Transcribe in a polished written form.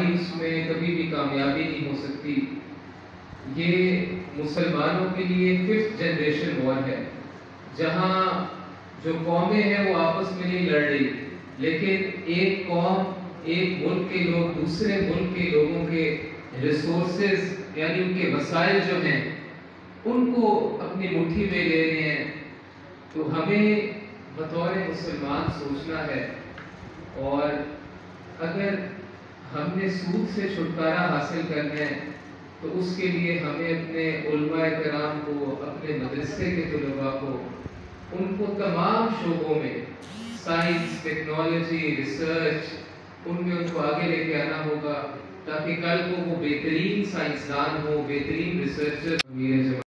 हमारी उसमें कभी भी कामयाबी नहीं हो सकती। ये मुसलमानों के लिए 5th जनरेशन वॉर है, जहाँ जो कौमें हैं वो आपस में नहीं लड़ रही, लेकिन एक कौम, एक मुल्क के लोग दूसरे मुल्क के लोगों के रिसोर्सेज यानी उनके वसाइल जो हैं उनको अपनी मुट्ठी में ले रहे हैं। तो हमें बतौर मुसलमान सोचना है, और अगर हमने सूद से छुटकारा हासिल करना है तो उसके लिए हमें अपने उलमाए कराम को, अपने मदरसे के तलबा को, उनको तमाम शोबों में साइंस, टेक्नोलॉजी, रिसर्च, उनमें उनको आगे लेके आना होगा, ताकि कल को वो बेहतरीन साइंसदान हो, बेहतरीन रिसर्चर।